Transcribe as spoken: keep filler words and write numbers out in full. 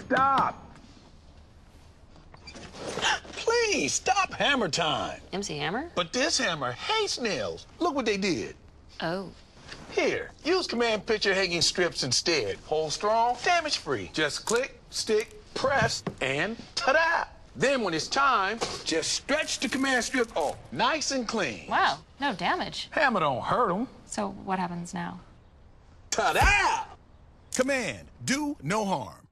stop. Please, stop hammer time. M C Hammer? But this hammer hates nails. Look what they did. Oh. Here, use command picture hanging strips instead. Hold strong, damage-free. Just click, stick, press, and ta-da! Then when it's time, just stretch the command strip off, nice and clean. Wow, no damage. Hammer don't hurt them. So what happens now? Ta-da! Command, do no harm.